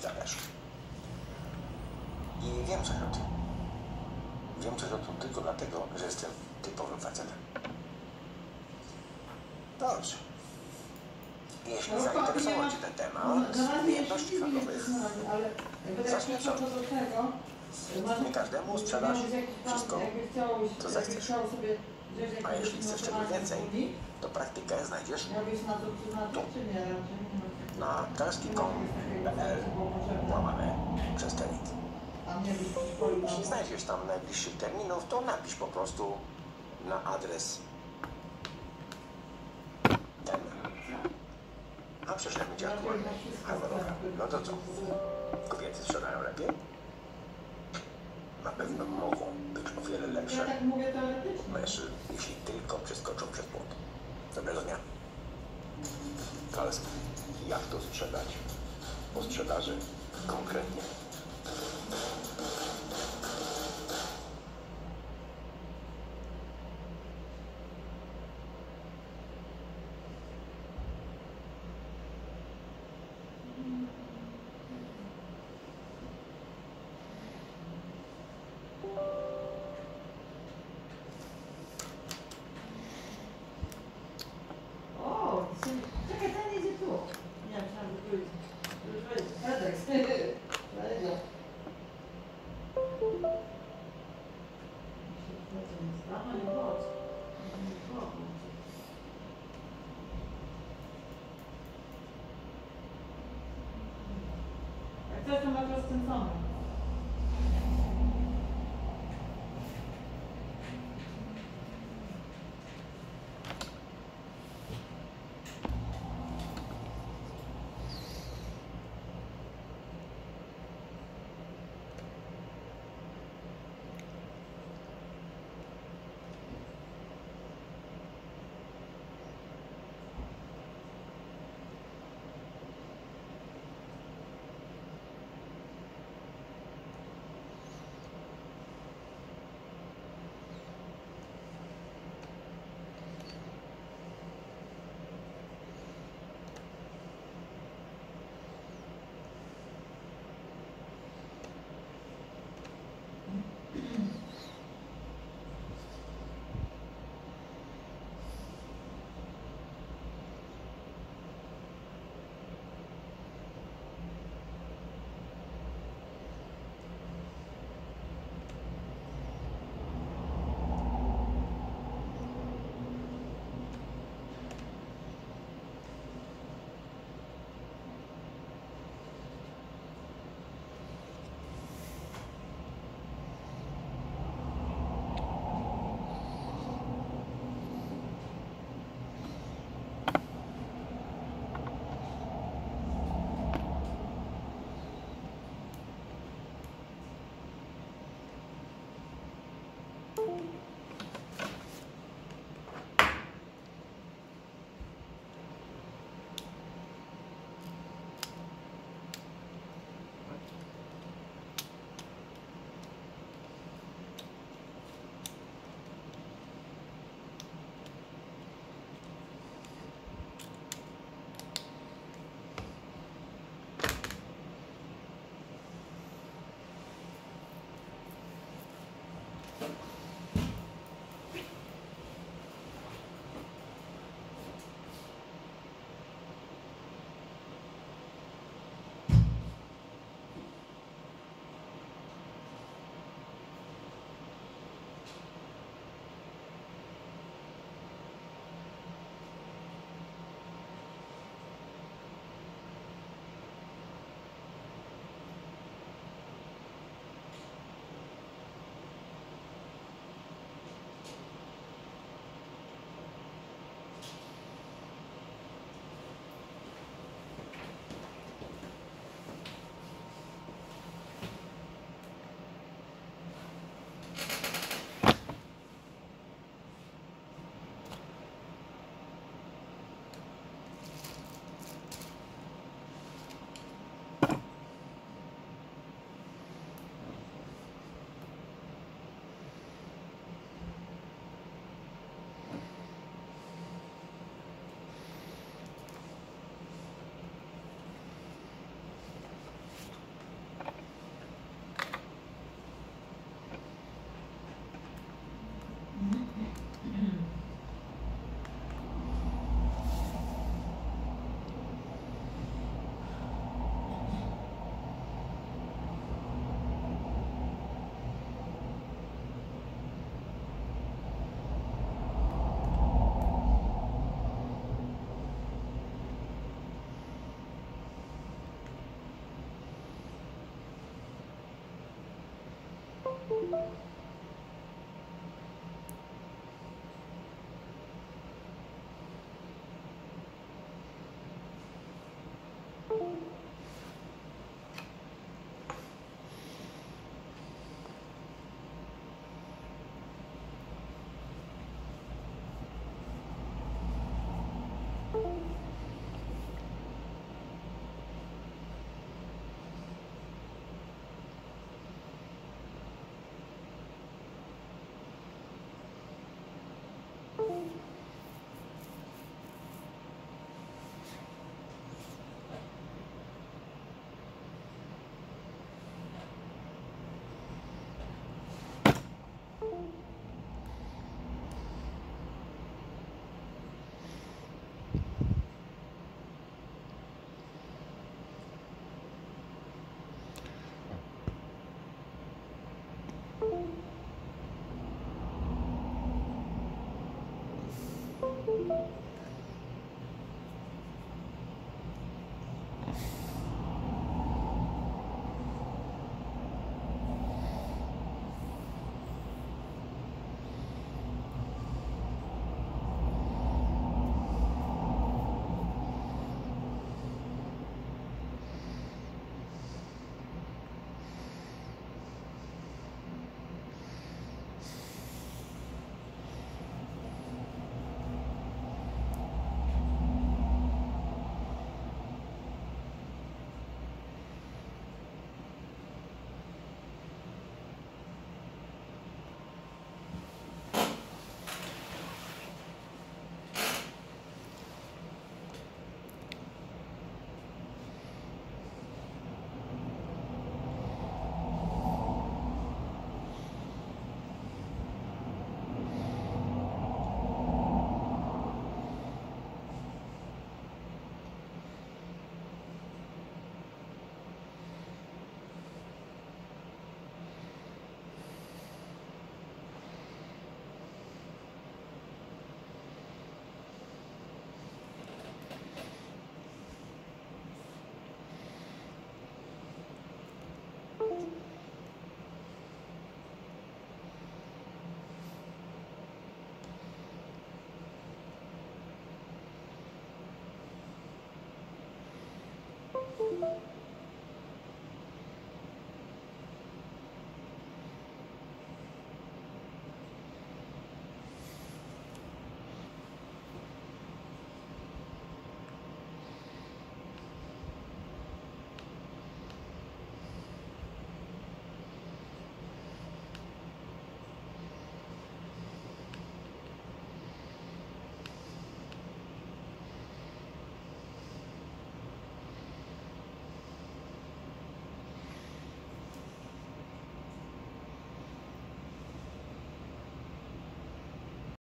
zależy. I wiem coś o tym. Wiem coś o tym tylko dlatego, że jestem typowym facetem. Dobrze. Jeśli zainteresował Cię ten temat, umiejętności handlowych, zacznij od nie każdemu sprzedasz wszystko, co zechcesz. A jeśli chcesz czegoś więcej, to praktykę znajdziesz tu, na czeski.com/przestelnik. Jeśli znajdziesz tam najbliższych terminów, to napisz po prostu na adres ten. A prześlemy Cię aktualnie harmonogram. No to co? Kobiety sprzedają lepiej? Na pewno mogą być o wiele lepsze mężczyzn, jeśli tylko przeskoczą przez płot. Dobrego dnia. Kalski, jak to sprzedać? Po sprzedaży konkretnie. Czekaj, ten jedzie tu. Nie, myślałam, że tu jest. Edek. Jak coś, to ma to skręcone. Thank you.